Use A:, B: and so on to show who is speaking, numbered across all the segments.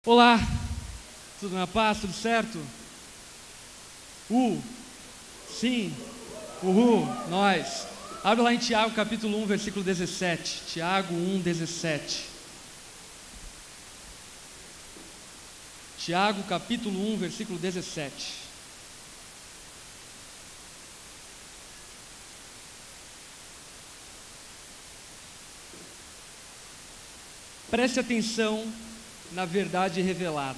A: Olá, tudo na paz, tudo certo? Sim, uhul, nós. Abre lá em Tiago capítulo 1, versículo 17. Tiago 1, 17. Tiago capítulo 1, versículo 17. Preste atenção na verdade revelada.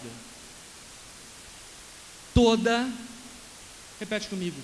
A: Repete comigo,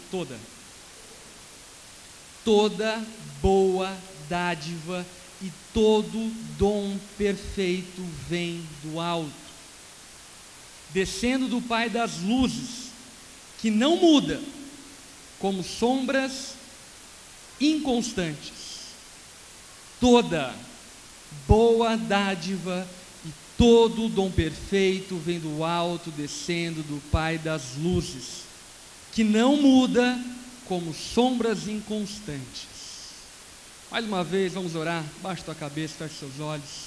A: toda boa dádiva e todo dom perfeito vem do alto, descendo do Pai das luzes, que não muda, como sombras inconstantes. Toda boa dádiva e todo dom perfeito vem do alto, descendo do Pai das luzes, que não muda, como sombras inconstantes. Mais uma vez, vamos orar. Baixa tua cabeça, feche seus olhos.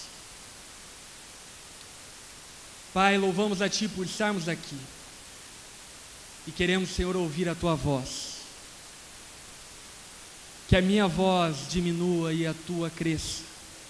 A: Pai, louvamos a Ti por estarmos aqui e queremos, Senhor, ouvir a Tua voz. Que a minha voz diminua e a Tua cresça.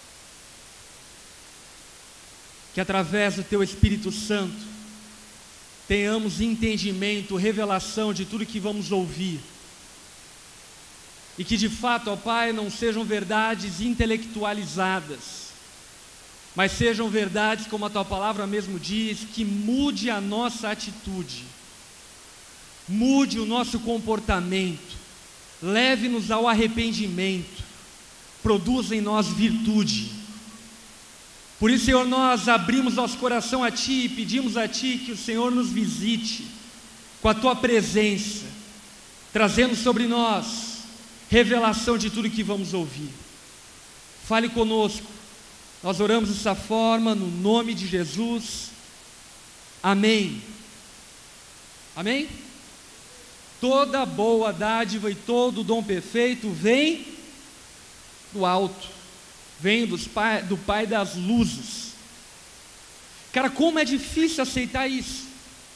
A: Que através do Teu Espírito Santo tenhamos entendimento, revelação de tudo que vamos ouvir. E que de fato, ó Pai, não sejam verdades intelectualizadas, mas sejam verdades, como a Tua palavra mesmo diz, que mude a nossa atitude, mude o nosso comportamento, leve-nos ao arrependimento, produza em nós virtude. Por isso, Senhor, nós abrimos nosso coração a Ti e pedimos a Ti que o Senhor nos visite com a Tua presença, trazendo sobre nós revelação de tudo que vamos ouvir. Fale conosco, nós oramos dessa forma, no nome de Jesus, amém. Amém? Toda boa dádiva e todo dom perfeito vem do alto, vem do Pai das luzes. Cara, como é difícil aceitar isso.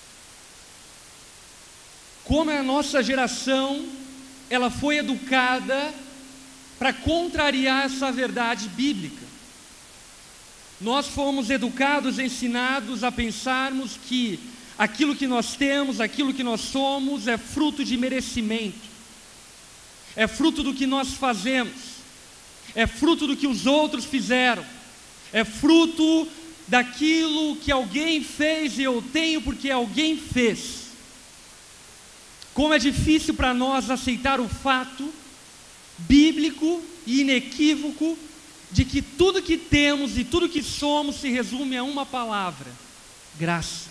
A: Como a nossa geração, ela foi educada para contrariar essa verdade bíblica. Nós fomos educados, ensinados a pensarmos que aquilo que nós temos, aquilo que nós somos, é fruto de merecimento, é fruto do que nós fazemos, é fruto do que os outros fizeram, é fruto daquilo que alguém fez e eu tenho porque alguém fez. Como é difícil para nós aceitar o fato bíblico e inequívoco de que tudo que temos e tudo que somos se resume a uma palavra: graça.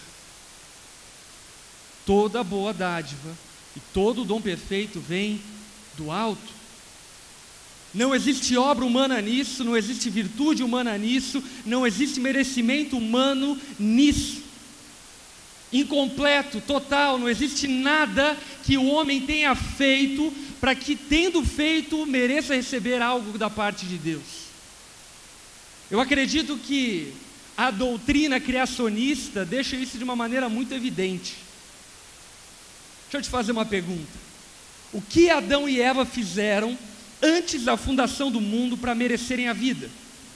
A: Toda boa dádiva e todo dom perfeito vem do alto. Não existe obra humana nisso, não existe virtude humana nisso, não existe merecimento humano nisso. Incompleto, total, não existe nada que o homem tenha feito para que, tendo feito, mereça receber algo da parte de Deus. Eu acredito que a doutrina criacionista deixa isso de uma maneira muito evidente. Deixa eu te fazer uma pergunta: o que Adão e Eva fizeram antes da fundação do mundo para merecerem a vida?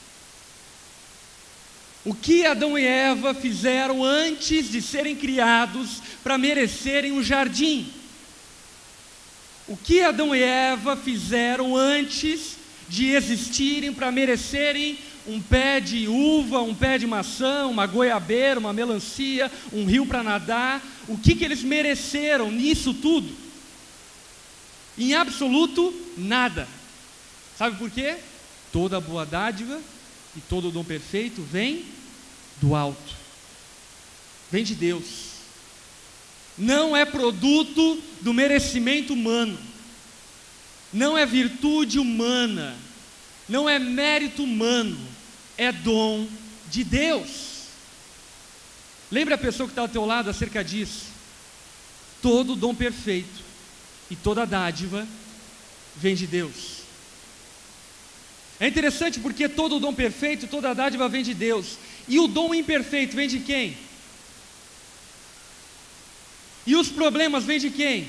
A: O que Adão e Eva fizeram antes de serem criados para merecerem um jardim? O que Adão e Eva fizeram antes de existirem para merecerem um pé de uva, um pé de maçã, uma goiabeira, uma melancia, um rio para nadar? O que eles mereceram nisso tudo? Em absoluto nada. Sabe por quê? Toda boa dádiva e todo dom perfeito vem do alto, vem de Deus. Não é produto do merecimento humano, não é virtude humana, não é mérito humano, é dom de Deus. Lembre a pessoa que está ao teu lado acerca disso. Todo dom perfeito e toda dádiva vem de Deus. É interessante porque todo dom perfeito, toda dádiva vem de Deus. E o dom imperfeito vem de quem? E os problemas vêm de quem?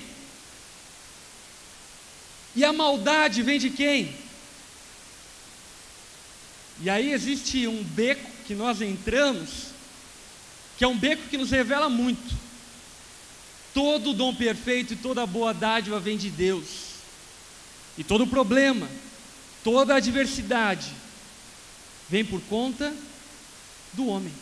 A: E a maldade vem de quem? E aí existe um beco que nós entramos, que é um beco que nos revela muito. Todo dom perfeito e toda boa dádiva vem de Deus. E todo problema, toda adversidade, vem por conta do homem.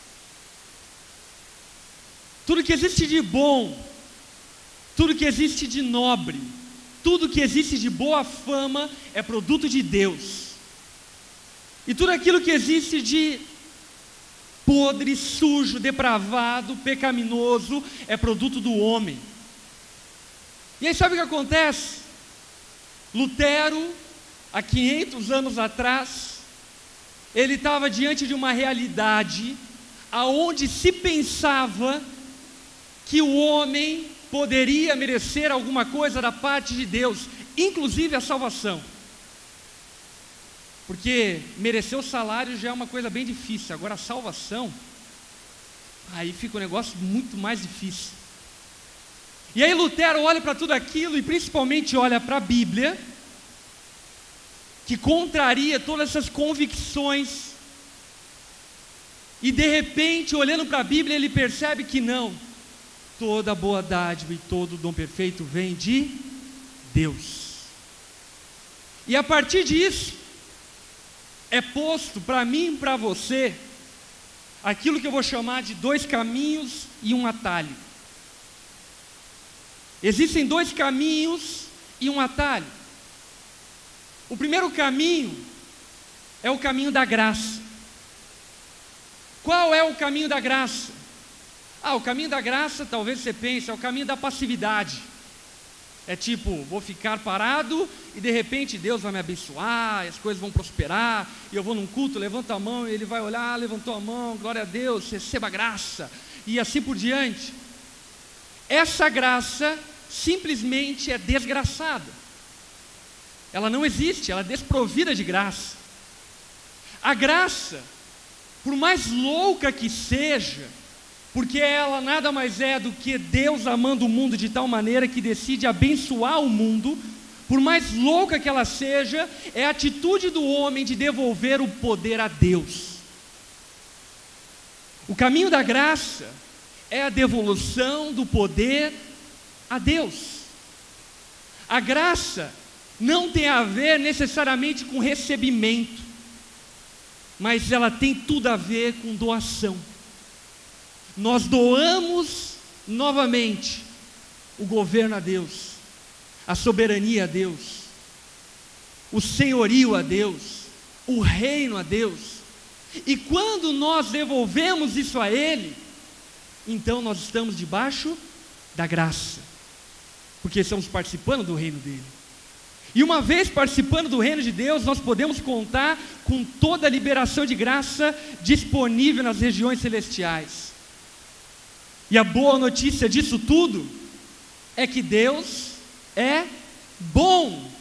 A: Tudo que existe de bom, tudo que existe de nobre, tudo que existe de boa fama é produto de Deus. E tudo aquilo que existe de podre, sujo, depravado, pecaminoso é produto do homem. E aí sabe o que acontece? Lutero, há 500 anos atrás, ele estava diante de uma realidade aonde se pensava que o homem poderia merecer alguma coisa da parte de Deus, inclusive a salvação. Porque merecer o salário já é uma coisa bem difícil, agora a salvação, aí fica um negócio muito mais difícil. E aí Lutero olha para tudo aquilo e principalmente olha para a Bíblia, que contraria todas essas convicções, e de repente, olhando para a Bíblia, ele percebe que não, toda boa dádiva e todo dom perfeito vem de Deus. E a partir disso, é posto para mim e para você, aquilo que eu vou chamar de 2 caminhos e um atalho. Existem 2 caminhos e um atalho. O primeiro caminho é o caminho da graça. Qual é o caminho da graça? O caminho da graça, talvez você pense, é o caminho da passividade. É tipo, vou ficar parado e de repente Deus vai me abençoar, as coisas vão prosperar, e eu vou num culto, levanto a mão, e ele vai olhar, levantou a mão, glória a Deus, receba a graça, e assim por diante. Essa graça simplesmente é desgraçada. Ela não existe, ela é desprovida de graça. A graça, por mais louca que seja, porque ela nada mais é do que Deus amando o mundo de tal maneira que decide abençoar o mundo, por mais louca que ela seja, é a atitude do homem de devolver o poder a Deus. O caminho da graça é a devolução do poder a Deus. A graça não tem a ver necessariamente com recebimento, mas ela tem tudo a ver com doação. Nós doamos novamente o governo a Deus, a soberania a Deus, o senhorio a Deus, o reino a Deus. E quando nós devolvemos isso a Ele, então nós estamos debaixo da graça, porque estamos participando do reino dele. E uma vez participando do reino de Deus, nós podemos contar com toda a liberação de graça disponível nas regiões celestiais. E a boa notícia disso tudo é que Deus é bom.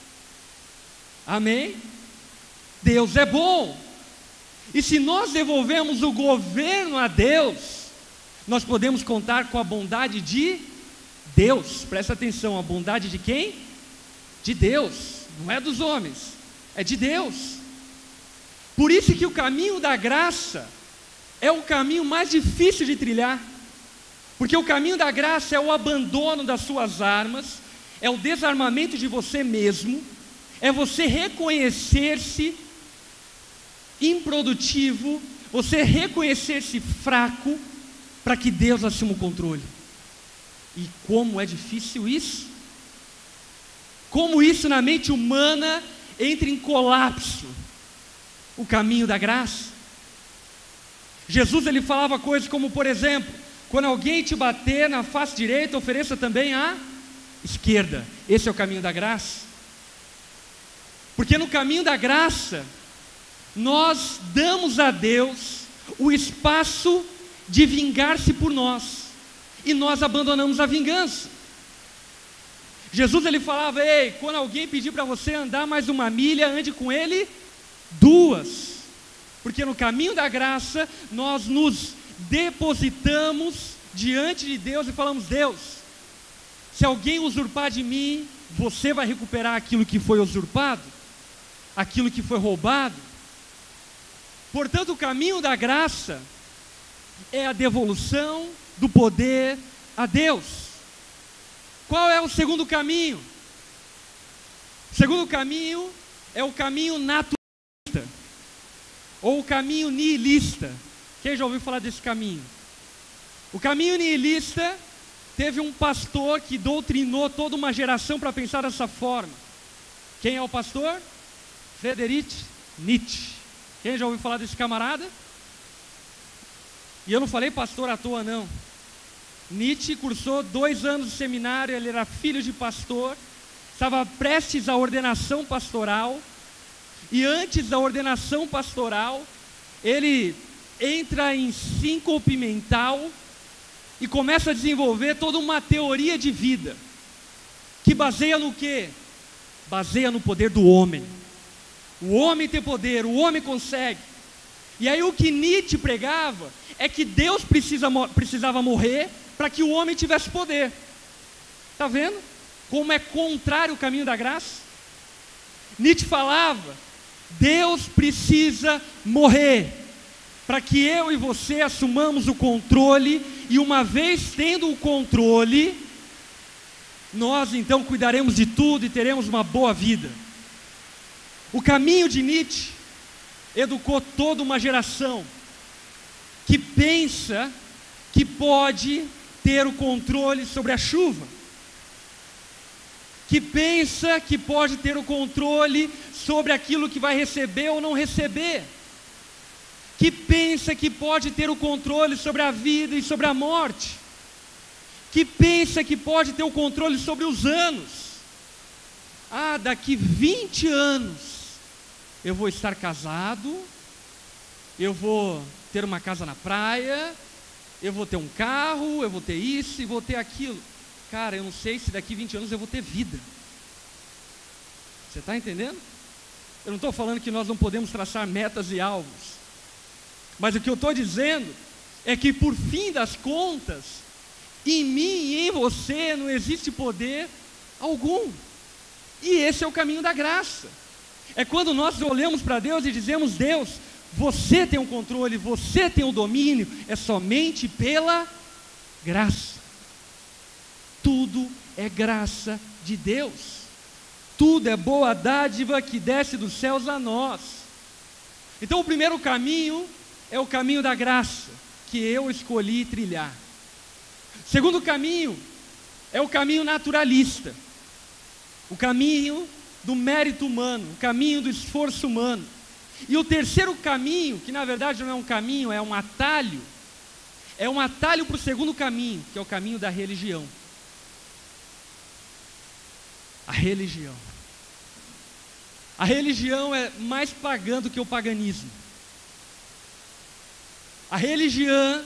A: Amém? Deus é bom. E se nós devolvemos o governo a Deus, nós podemos contar com a bondade de Deus. Presta atenção, a bondade de quem? De Deus, não é dos homens, é de Deus. Por isso que o caminho da graça é o caminho mais difícil de trilhar, porque o caminho da graça é o abandono das suas armas, é o desarmamento de você mesmo, é você reconhecer-se improdutivo, você reconhecer-se fraco, para que Deus assuma o controle. E como é difícil isso? Como isso na mente humana entra em colapso o caminho da graça. Jesus ele falava coisas como, por exemplo, quando alguém te bater na face direita, ofereça também a esquerda. Esse é o caminho da graça. Porque no caminho da graça, nós damos a Deus o espaço de vingar-se por nós, e nós abandonamos a vingança. Jesus ele falava: ei, quando alguém pedir para você andar mais 1 milha, ande com ele 2, porque no caminho da graça nós nos depositamos diante de Deus e falamos: Deus, se alguém usurpar de mim, você vai recuperar aquilo que foi usurpado, aquilo que foi roubado. Portanto, o caminho da graça é a devolução do poder a Deus. Qual é o segundo caminho? O segundo caminho é o caminho naturalista, ou o caminho nihilista. Quem já ouviu falar desse caminho? O caminho nihilista teve um pastor que doutrinou toda uma geração para pensar dessa forma. Quem é o pastor? Friedrich Nietzsche. Quem já ouviu falar desse camarada? E eu não falei pastor à toa, não. Nietzsche cursou 2 anos de seminário, ele era filho de pastor, estava prestes à ordenação pastoral, e antes da ordenação pastoral, ele entra em síncope mental e começa a desenvolver toda uma teoria de vida, que baseia no quê? Baseia no poder do homem. O homem tem poder, o homem consegue. E aí o que Nietzsche pregava é que Deus precisava morrer para que o homem tivesse poder. Está vendo como é contrário o caminho da graça? Nietzsche falava: Deus precisa morrer para que eu e você assumamos o controle, e uma vez tendo o controle, nós então cuidaremos de tudo e teremos uma boa vida. O caminho de Nietzsche educou toda uma geração que pensa que pode ter o controle sobre a chuva, que pensa que pode ter o controle sobre aquilo que vai receber ou não receber, que pensa que pode ter o controle sobre a vida e sobre a morte, que pensa que pode ter o controle sobre os anos. Ah, daqui 20 anos eu vou estar casado, eu vou ter uma casa na praia, eu vou ter um carro, eu vou ter isso e vou ter aquilo. Cara, eu não sei se daqui 20 anos eu vou ter vida. Você está entendendo? Eu não estou falando que nós não podemos traçar metas e alvos, mas o que eu estou dizendo é que, por fim das contas, em mim e em você não existe poder algum. E esse é o caminho da graça. É quando nós olhamos para Deus e dizemos: Deus, você tem o controle, você tem o domínio, é somente pela graça. Tudo é graça de Deus. Tudo é boa dádiva que desce dos céus a nós. Então o primeiro caminho é o caminho da graça, que eu escolhi trilhar. O segundo caminho é o caminho naturalista, o caminho do mérito humano, o caminho do esforço humano. E o terceiro caminho, que na verdade não é um caminho, é um atalho para o segundo caminho, que é o caminho da religião. A religião. A religião é mais pagã do que o paganismo. A religião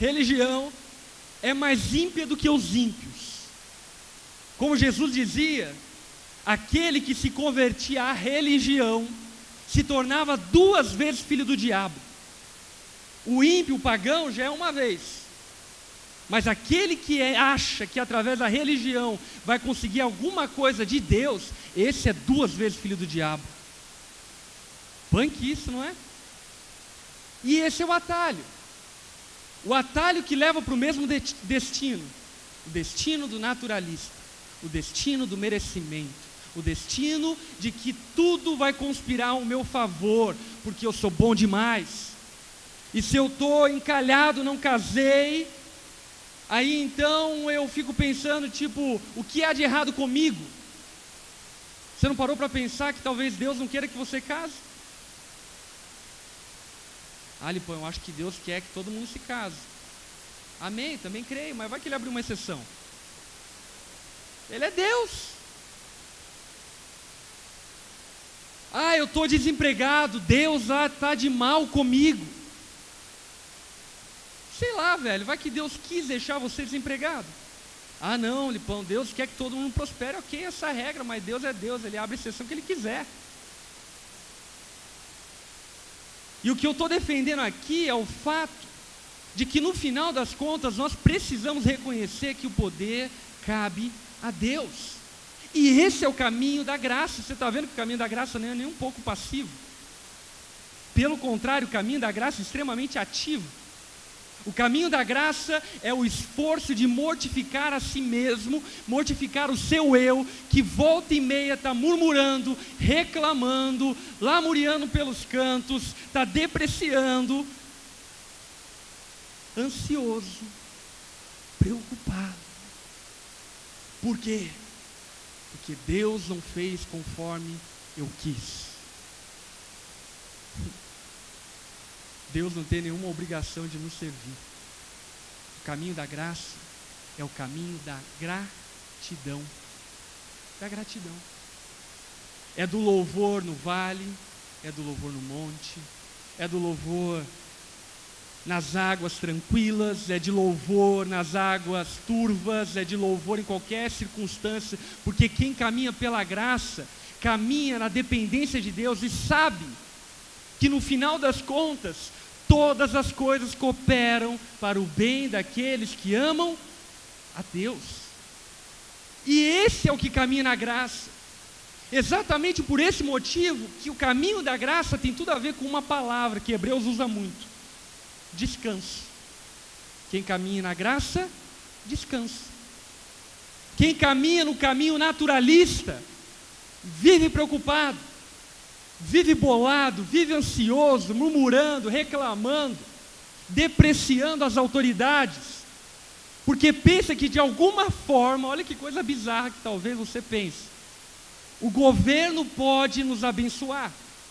A: é mais ímpia do que os ímpios. Como Jesus dizia, aquele que se convertia à religião se tornava 2 vezes filho do diabo. O ímpio, o pagão, já é uma vez. Mas aquele que acha que através da religião vai conseguir alguma coisa de Deus, esse é 2 vezes filho do diabo. Punk isso, não é? E esse é o atalho. O atalho que leva para o mesmo destino. O destino do naturalista. O destino do merecimento. O destino de que tudo vai conspirar ao meu favor, porque eu sou bom demais. E se eu estou encalhado, não casei, aí então eu fico pensando, tipo, o que há de errado comigo? Você não parou para pensar que talvez Deus não queira que você case? Lipão, eu acho que Deus quer que todo mundo se case. Amém, também creio, mas vai que ele abre uma exceção. Ele é Deus. Eu estou desempregado, Deus está de mal comigo. Sei lá, velho, vai que Deus quis deixar você desempregado. Não, Lipão, Deus quer que todo mundo prospere. Ok, essa é a regra, mas Deus é Deus, Ele abre a exceção que Ele quiser. E o que eu estou defendendo aqui é o fato de que no final das contas nós precisamos reconhecer que o poder cabe a Deus. E esse é o caminho da graça. Você está vendo que o caminho da graça não é nem um pouco passivo. Pelo contrário, o caminho da graça é extremamente ativo. O caminho da graça é o esforço de mortificar a si mesmo, mortificar o seu eu, que volta e meia está murmurando, reclamando, lamuriando pelos cantos, está depreciando, ansioso, preocupado. Por quê? Porque Deus não fez conforme eu quis. Deus não tem nenhuma obrigação de nos servir. O caminho da graça é o caminho da gratidão. Da gratidão. É do louvor no vale, é do louvor no monte, é do louvor nas águas tranquilas, é de louvor nas águas turvas, é de louvor em qualquer circunstância, porque quem caminha pela graça, caminha na dependência de Deus e sabe que no final das contas, todas as coisas cooperam para o bem daqueles que amam a Deus. E esse é o que caminha na graça. Exatamente por esse motivo que o caminho da graça tem tudo a ver com uma palavra que Hebreus usa muito: descanso. Quem caminha na graça, descansa. Quem caminha no caminho naturalista, vive preocupado, vive bolado, vive ansioso, murmurando, reclamando, depreciando as autoridades, porque pensa que de alguma forma, olha que coisa bizarra que talvez você pense, o governo pode nos abençoar.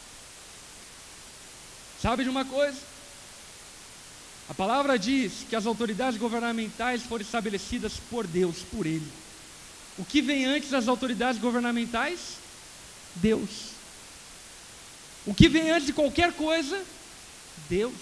A: Sabe de uma coisa? A palavra diz que as autoridades governamentais foram estabelecidas por Deus, por Ele. O que vem antes das autoridades governamentais? Deus. O que vem antes de qualquer coisa? Deus.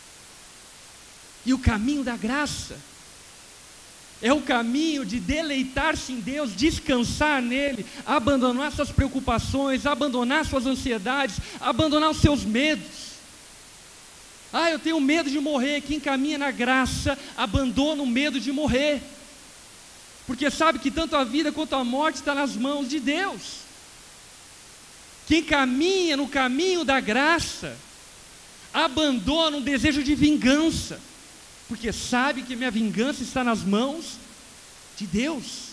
A: E o caminho da graça é o caminho de deleitar-se em Deus, descansar nele, abandonar suas preocupações, abandonar suas ansiedades, abandonar os seus medos. Ah, eu tenho medo de morrer. Quem caminha na graça abandona o medo de morrer, porque sabe que tanto a vida quanto a morte está nas mãos de Deus. Quem caminha no caminho da graça abandona um desejo de vingança, porque sabe que minha vingança está nas mãos de Deus.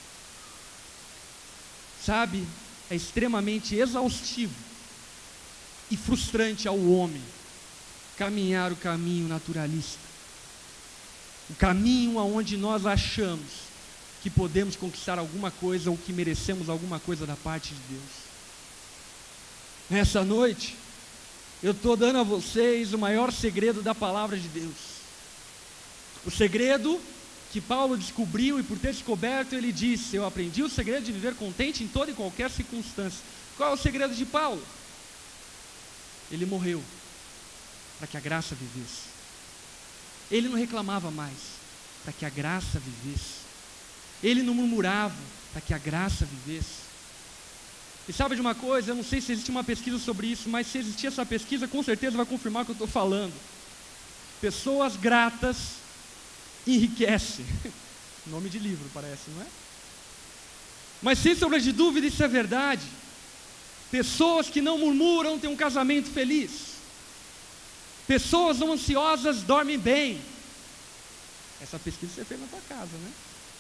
A: Sabe, é extremamente exaustivo e frustrante ao homem caminhar o caminho naturalista, o caminho aonde nós achamos que podemos conquistar alguma coisa ou que merecemos alguma coisa da parte de Deus. Nessa noite, eu estou dando a vocês o maior segredo da palavra de Deus. O segredo que Paulo descobriu, e por ter descoberto, ele disse: eu aprendi o segredo de viver contente em toda e qualquer circunstância. Qual é o segredo de Paulo? Ele morreu para que a graça vivesse. Ele não reclamava mais, para que a graça vivesse. Ele não murmurava, para que a graça vivesse. E sabe de uma coisa? Eu não sei se existe uma pesquisa sobre isso, mas se existir essa pesquisa, com certeza vai confirmar o que eu estou falando. Pessoas gratas enriquecem. Nome de livro parece, não é? Mas sem sombra de dúvida isso é verdade. Pessoas que não murmuram têm um casamento feliz. Pessoas não ansiosas dormem bem. Essa pesquisa você fez na tua casa, né?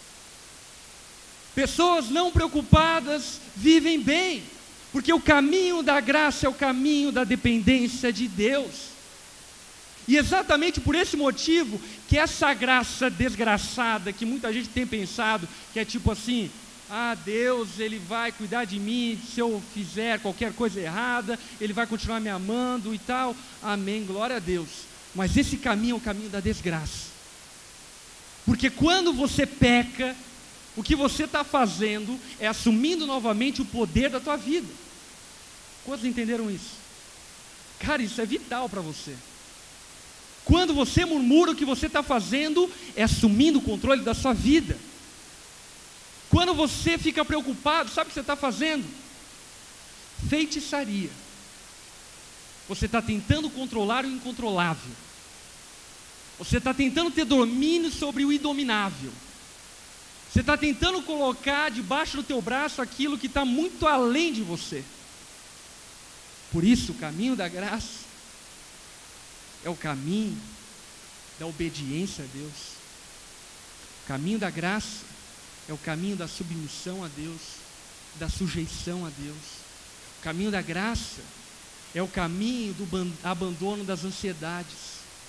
A: Pessoas não preocupadas vivem bem, porque o caminho da graça é o caminho da dependência de Deus. E exatamente por esse motivo que essa graça desgraçada que muita gente tem pensado, que é tipo assim: ah, Deus, Ele vai cuidar de mim, se eu fizer qualquer coisa errada, Ele vai continuar me amando e tal, amém, glória a Deus. Mas esse caminho é o caminho da desgraça, porque quando você peca, o que você está fazendo é assumindo novamente o poder da tua vida. Quantos entenderam isso? Cara, isso é vital para você. Quando você murmura, o que você está fazendo é assumindo o controle da sua vida. Quando você fica preocupado, sabe o que você está fazendo? Feitiçaria. Você está tentando controlar o incontrolável. Você está tentando ter domínio sobre o idominável. Você está tentando colocar debaixo do teu braço aquilo que está muito além de você. Por isso, o caminho da graça é o caminho da obediência a Deus. O caminho da graça é o caminho da submissão a Deus, da sujeição a Deus. O caminho da graça é o caminho do abandono das ansiedades.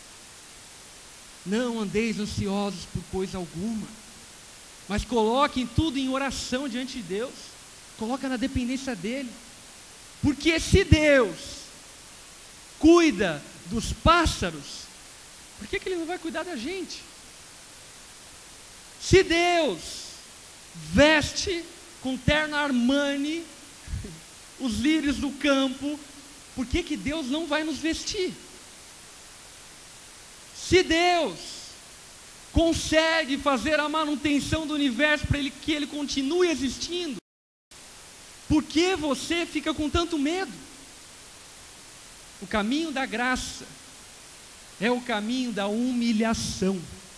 A: Não andeis ansiosos por coisa alguma, mas coloquem tudo em oração diante de Deus. Coloca na dependência dEle. Porque se Deus cuida dos pássaros, por que Ele não vai cuidar da gente? Se Deus veste com terno Armani os lírios do campo, por que Deus não vai nos vestir? Se Deus consegue fazer a manutenção do universo para que ele continue existindo, por que você fica com tanto medo? O caminho da graça é o caminho da humilhação.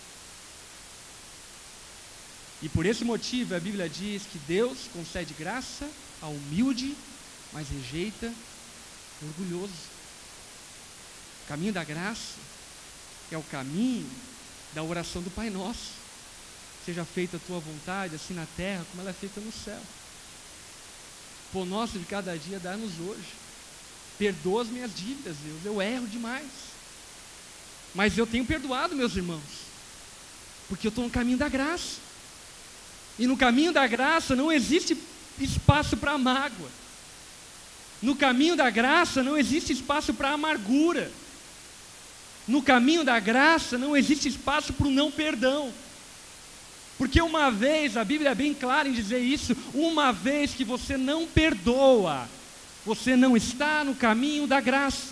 A: E por esse motivo a Bíblia diz que Deus concede graça ao humilde, mas rejeita o orgulhoso. O caminho da graça é o caminho da oração do Pai Nosso. Seja feita a tua vontade, assim na terra como ela é feita no céu. O pão nosso de cada dia dá-nos hoje. Perdoa as minhas dívidas, Deus, eu erro demais. Mas eu tenho perdoado, meus irmãos, porque eu estou no caminho da graça. E no caminho da graça não existe espaço para mágoa. No caminho da graça não existe espaço para amargura. No caminho da graça não existe espaço para o não perdão. Porque uma vez, a Bíblia é bem clara em dizer isso, uma vez que você não perdoa, você não está no caminho da graça.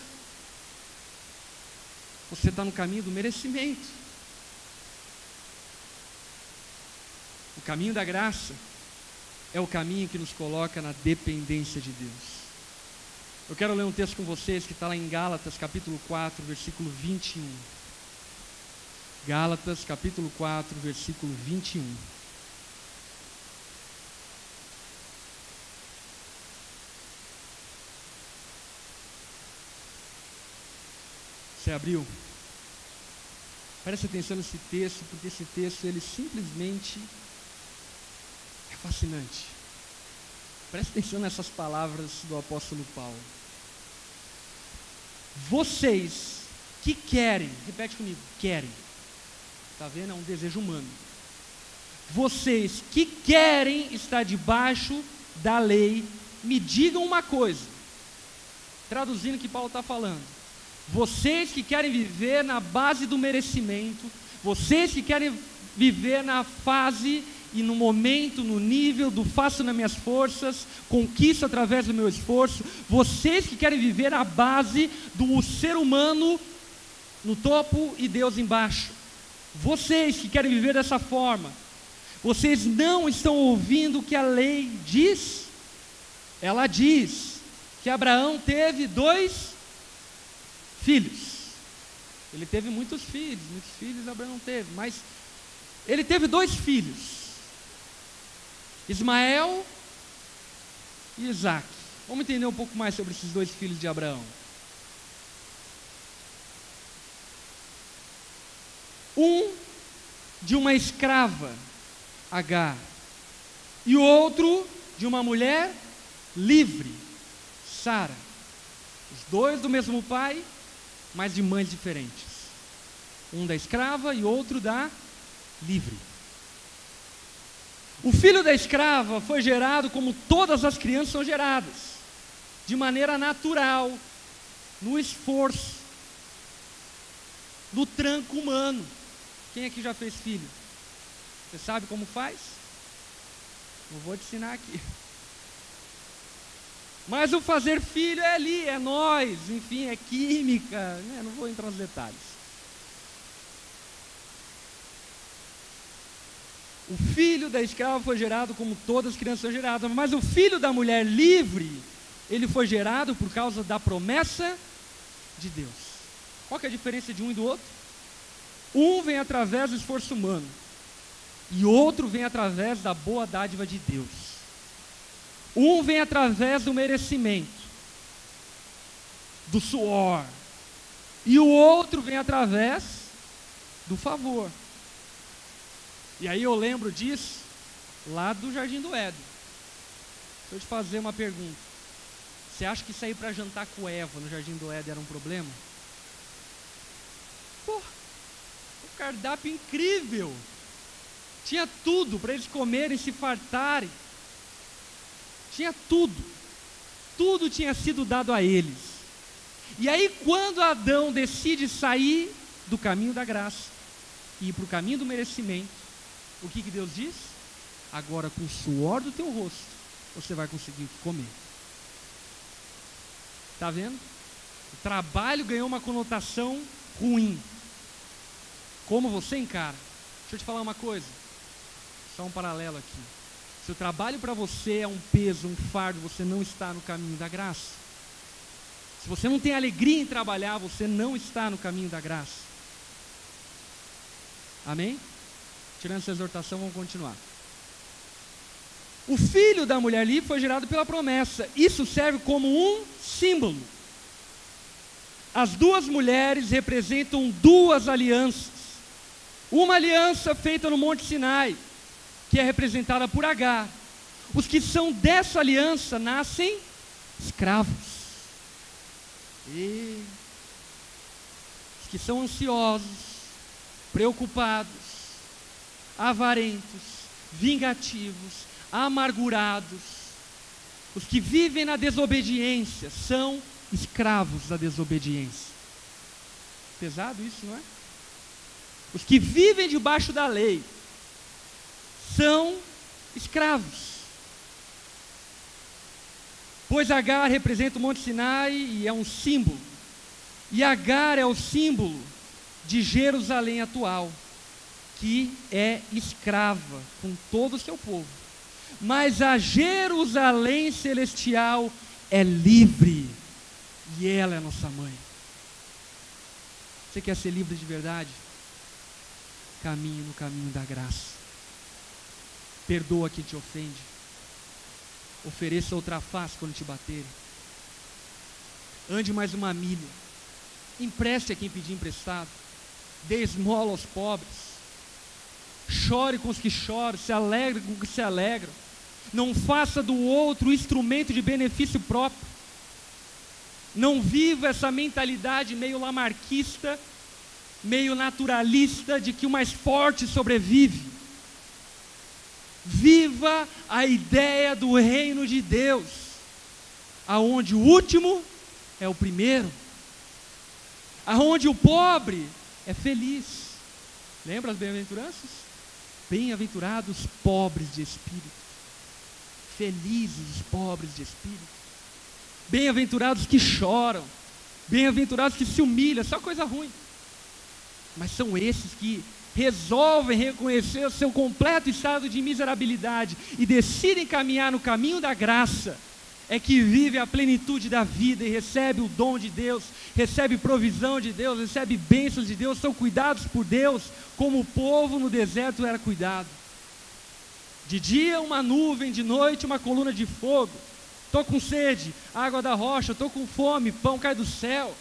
A: Você está no caminho do merecimento. O caminho da graça é o caminho que nos coloca na dependência de Deus. Eu quero ler um texto com vocês que está lá em Gálatas capítulo 4, versículo 21. Gálatas capítulo 4, versículo 21. Você abriu? Preste atenção nesse texto, porque esse texto ele simplesmente é fascinante. Preste atenção nessas palavras do apóstolo Paulo. Vocês que querem, repete comigo, querem. Está vendo? É um desejo humano. Vocês que querem estar debaixo da lei, me digam uma coisa. Traduzindo o que Paulo está falando. Vocês que querem viver na base do merecimento, vocês que querem viver na fase e no momento, no nível do faço nas minhas forças, conquisto através do meu esforço, vocês que querem viver a base do ser humano no topo e Deus embaixo, vocês que querem viver dessa forma, vocês não estão ouvindo o que a lei diz? Ela diz que Abraão teve 2 filhos. Ele teve muitos filhos Abraão teve, mas ele teve 2 filhos. Ismael e Isaac. Vamos entender um pouco mais sobre esses 2 filhos de Abraão. Um de uma escrava, Agar, e o outro de uma mulher livre, Sara. Os 2 do mesmo pai, mas de mães diferentes. Um da escrava e outro da livre. O filho da escrava foi gerado como todas as crianças são geradas, de maneira natural, no esforço, no tranco humano. Quem aqui já fez filho? Você sabe como faz? Eu vou te ensinar aqui. Mas o fazer filho é ali, é nós, enfim, é química, né? Não vou entrar nos detalhes. O filho da escrava foi gerado como todas as crianças são geradas, mas o filho da mulher livre, ele foi gerado por causa da promessa de Deus. Qual que é a diferença de um e do outro? Um vem através do esforço humano, e outro vem através da boa dádiva de Deus. Um vem através do merecimento, do suor, e o outro vem através do favor. E aí eu lembro disso lá do Jardim do Éden. Deixa eu te fazer uma pergunta. Você acha que sair para jantar com Eva no Jardim do Éden era um problema? Pô, um cardápio incrível. Tinha tudo para eles comerem, se fartarem. Tinha tudo. Tudo tinha sido dado a eles. E aí quando Adão decide sair do caminho da graça e ir para o caminho do merecimento, o que Deus diz? Agora com o suor do teu rosto, você vai conseguir comer. Está vendo? O trabalho ganhou uma conotação ruim. Como você encara? Deixa eu te falar uma coisa. Só um paralelo aqui. Se o trabalho para você é um peso, um fardo, você não está no caminho da graça. Se você não tem alegria em trabalhar, você não está no caminho da graça. Amém? Tirando essa exortação, vamos continuar. O filho da mulher ali foi gerado pela promessa. Isso serve como um símbolo. As duas mulheres representam duas alianças. Uma aliança feita no Monte Sinai, que é representada por Agar. Os que são dessa aliança nascem escravos. E os que são ansiosos, preocupados, avarentos, vingativos, amargurados, os que vivem na desobediência, são escravos da desobediência. Pesado isso, não é? Os que vivem debaixo da lei são escravos. Pois Agar representa o Monte Sinai e é um símbolo. E Agar é o símbolo de Jerusalém atual, que é escrava com todo o seu povo. Mas a Jerusalém celestial é livre, e ela é a nossa mãe. Você quer ser livre de verdade? Caminhe no caminho da graça. Perdoa quem te ofende. Ofereça outra face quando te baterem. Ande mais uma milha. Empreste a quem pedir emprestado. Dê esmola aos pobres. Chore com os que choram. Se alegre com os que se alegram. Não faça do outro instrumento de benefício próprio. Não viva essa mentalidade meio lamarquista, meio naturalista, de que o mais forte sobrevive. Viva a ideia do reino de Deus, aonde o último é o primeiro, aonde o pobre é feliz. Lembra as bem-aventuranças? Bem-aventurados os pobres de espírito, felizes os pobres de espírito, bem-aventurados que choram, bem-aventurados que se humilham, só coisa ruim. Mas são esses que resolvem reconhecer o seu completo estado de miserabilidade e decidem caminhar no caminho da graça, é que vive a plenitude da vida e recebe o dom de Deus, recebe provisão de Deus, recebe bênçãos de Deus, são cuidados por Deus, como o povo no deserto era cuidado. De dia uma nuvem, de noite uma coluna de fogo. Estou com sede, água da rocha, estou com fome, pão cai do céu.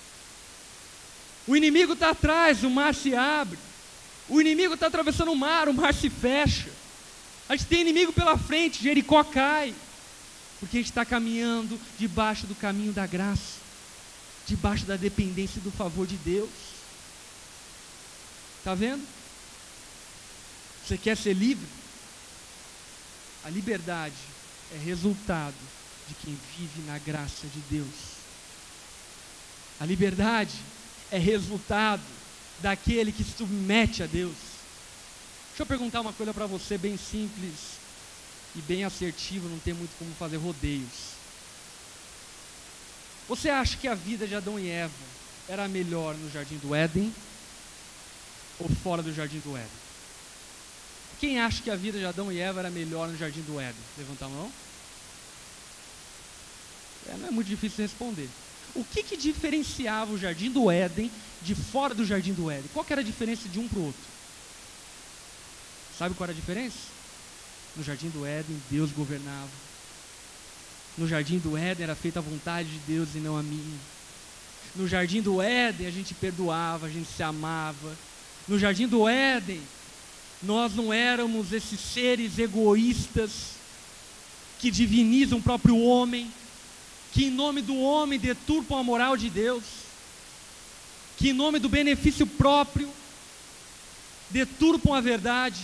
A: O inimigo está atrás, o mar se abre. O inimigo está atravessando o mar se fecha. A gente tem inimigo pela frente, Jericó cai. Porque a gente está caminhando debaixo do caminho da graça, debaixo da dependência e do favor de Deus. Está vendo? Você quer ser livre? A liberdade é resultado de quem vive na graça de Deus. A liberdade é resultado daquele que se submete a Deus. Deixa eu perguntar uma coisa para você bem simples e bem assertivo, não tem muito como fazer rodeios. Você acha que a vida de Adão e Eva era melhor no Jardim do Éden ou fora do Jardim do Éden? Quem acha que a vida de Adão e Eva era melhor no Jardim do Éden? Levanta a mão. Não é muito difícil responder. O que diferenciava o jardim do Éden de fora do jardim do Éden? Qual que era a diferença de um para o outro? Sabe qual era a diferença? No jardim do Éden, Deus governava. No jardim do Éden era feita a vontade de Deus e não a minha. No jardim do Éden a gente perdoava, a gente se amava. No jardim do Éden nós não éramos esses seres egoístas que divinizam o próprio homem, que em nome do homem deturpam a moral de Deus, que em nome do benefício próprio deturpam a verdade.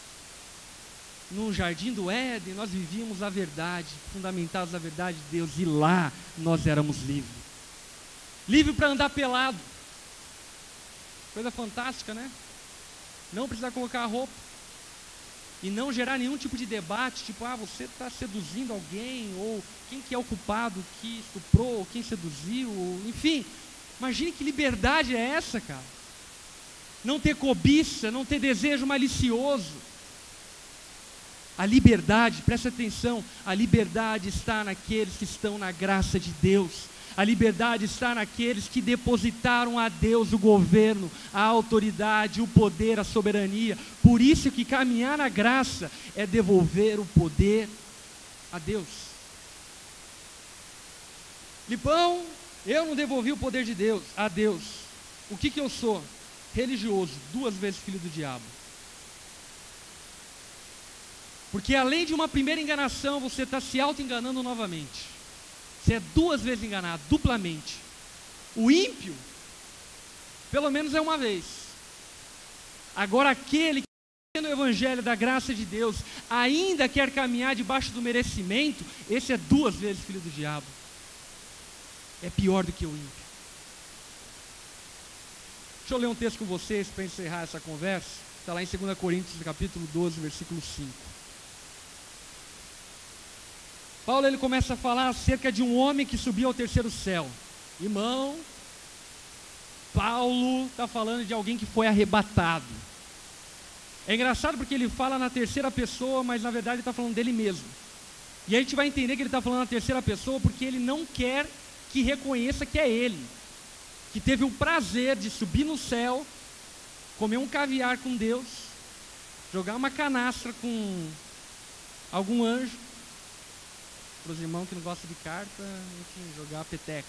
A: No jardim do Éden nós vivíamos a verdade, fundamentados na verdade de Deus, e lá nós éramos livres. Livre para andar pelado. Coisa fantástica, né? Não precisar colocar a roupa. E não gerar nenhum tipo de debate, tipo, você está seduzindo alguém, ou quem que é o culpado que estuprou, ou quem seduziu, ou, enfim. Imagine que liberdade é essa, cara. Não ter cobiça, não ter desejo malicioso. A liberdade, presta atenção, a liberdade está naqueles que estão na graça de Deus. A liberdade está naqueles que depositaram a Deus o governo, a autoridade, o poder, a soberania. Por isso que caminhar na graça é devolver o poder a Deus. Lipão, eu não devolvi o poder de Deus a Deus. O que eu sou? Religioso, 2 vezes filho do diabo. Porque além de uma primeira enganação, você está se auto-enganando novamente. Você é 2 vezes enganado, duplamente. O ímpio, pelo menos é uma vez. Agora aquele que no evangelho da graça de Deus ainda quer caminhar debaixo do merecimento, esse é 2 vezes filho do diabo. É pior do que o ímpio. Deixa eu ler um texto com vocês para encerrar essa conversa. Está lá em 2 Coríntios, capítulo 12, versículo 5. Paulo ele começa a falar acerca de um homem que subiu ao 3º céu. Irmão, Paulo está falando de alguém que foi arrebatado. É engraçado porque ele fala na 3ª pessoa, mas na verdade ele está falando dele mesmo. E a gente vai entender que ele está falando na 3ª pessoa porque ele não quer que reconheça que é ele, que teve o prazer de subir no céu, comer um caviar com Deus, jogar uma canastra com algum anjo, para os irmãos que não gostam de carta, enfim, jogar peteca.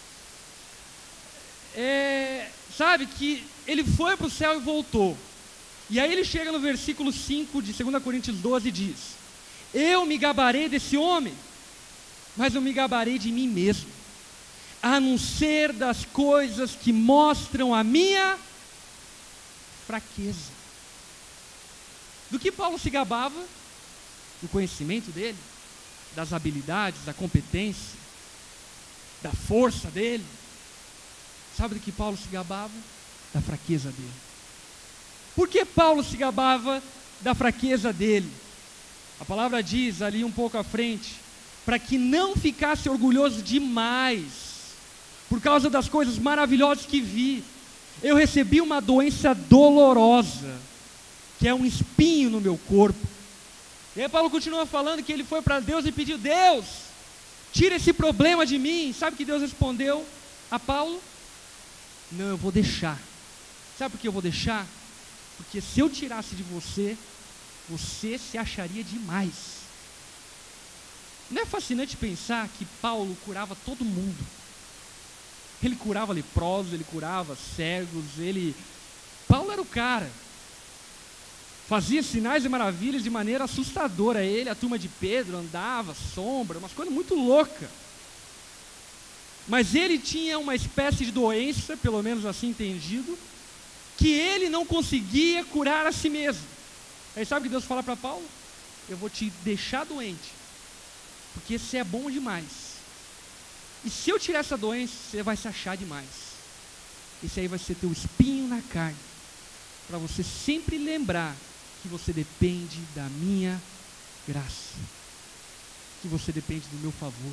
A: Sabe que ele foi para o céu e voltou. E aí ele chega no versículo 5 de 2 Coríntios 12 e diz: eu me gabarei desse homem, mas eu me gabarei de mim mesmo, a não ser das coisas que mostram a minha fraqueza. Do que Paulo se gabava? Do conhecimento dele, das habilidades, da competência, da força dele. Sabe do que Paulo se gabava? Da fraqueza dele. Por que Paulo se gabava da fraqueza dele? A palavra diz ali um pouco à frente, para que não ficasse orgulhoso demais, por causa das coisas maravilhosas que vi. Eu recebi uma doença dolorosa, que é um espinho no meu corpo. E aí Paulo continua falando que ele foi para Deus e pediu: Deus, tira esse problema de mim. Sabe o que Deus respondeu a Paulo? Não, eu vou deixar. Sabe por que eu vou deixar? Porque se eu tirasse de você, você se acharia demais. Não é fascinante pensar que Paulo curava todo mundo? Ele curava leprosos, ele curava cegos, Paulo era o cara. Fazia sinais e maravilhas de maneira assustadora. A turma de Pedro andava, sombra, umas coisas muito loucas. Mas ele tinha uma espécie de doença, pelo menos assim entendido, que ele não conseguia curar a si mesmo. Aí sabe o que Deus fala para Paulo? Eu vou te deixar doente, porque você é bom demais. E se eu tirar essa doença, você vai se achar demais. Esse aí vai ser teu espinho na carne, para você sempre lembrar que você depende da minha graça, que você depende do meu favor.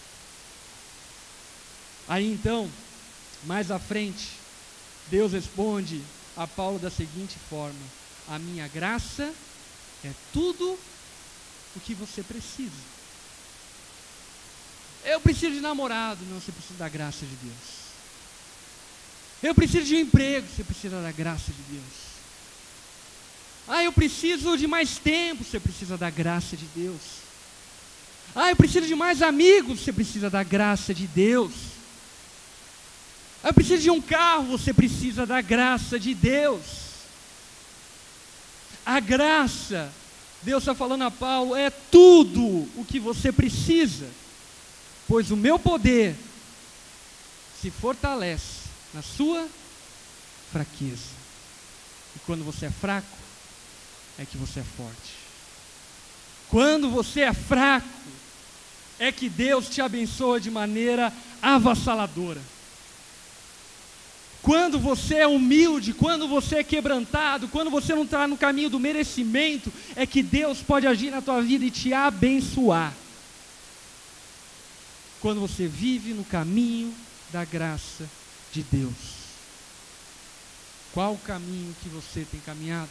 A: Aí então, mais à frente, Deus responde a Paulo da seguinte forma: a minha graça é tudo o que você precisa. Eu preciso de namorado. Não, você precisa da graça de Deus. Eu preciso de um emprego. Você precisa da graça de Deus. Eu preciso de mais tempo. Você precisa da graça de Deus. Eu preciso de mais amigos. Você precisa da graça de Deus. Eu preciso de um carro. Você precisa da graça de Deus. A graça, Deus está falando a Paulo, é tudo o que você precisa, pois o meu poder se fortalece na sua fraqueza. E quando você é fraco, é que você é forte. Quando você é fraco, é que Deus te abençoa de maneira avassaladora. Quando você é humilde, quando você é quebrantado, quando você não está no caminho do merecimento, é que Deus pode agir na tua vida e te abençoar. Quando você vive no caminho da graça de Deus. Qual o caminho que você tem caminhado?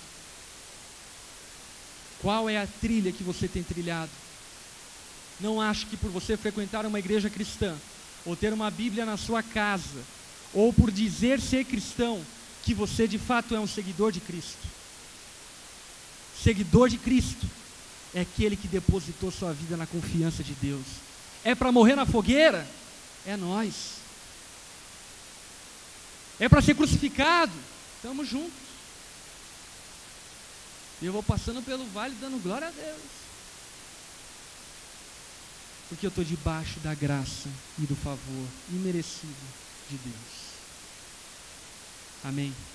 A: Qual é a trilha que você tem trilhado? Não ache que por você frequentar uma igreja cristã, ou ter uma Bíblia na sua casa, ou por dizer ser cristão, que você de fato é um seguidor de Cristo. Seguidor de Cristo é aquele que depositou sua vida na confiança de Deus. É para morrer na fogueira? É nós. É para ser crucificado? Estamos juntos. E eu vou passando pelo vale dando glória a Deus. Porque eu estou debaixo da graça e do favor imerecido de Deus. Amém.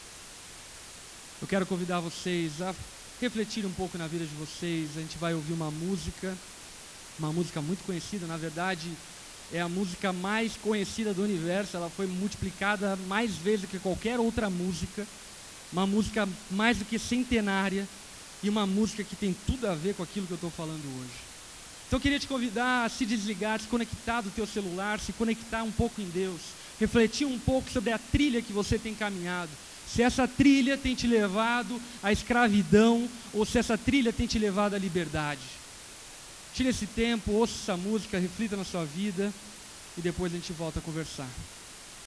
A: Eu quero convidar vocês a refletir um pouco na vida de vocês. A gente vai ouvir uma música muito conhecida, na verdade é a música mais conhecida do universo. Ela foi multiplicada mais vezes do que qualquer outra música, uma música mais do que centenária, e uma música que tem tudo a ver com aquilo que eu estou falando hoje. Então eu queria te convidar a se desligar, se conectar do teu celular, se conectar um pouco em Deus, refletir um pouco sobre a trilha que você tem caminhado, se essa trilha tem te levado à escravidão, ou se essa trilha tem te levado à liberdade. Tire esse tempo, ouça essa música, reflita na sua vida, e depois a gente volta a conversar.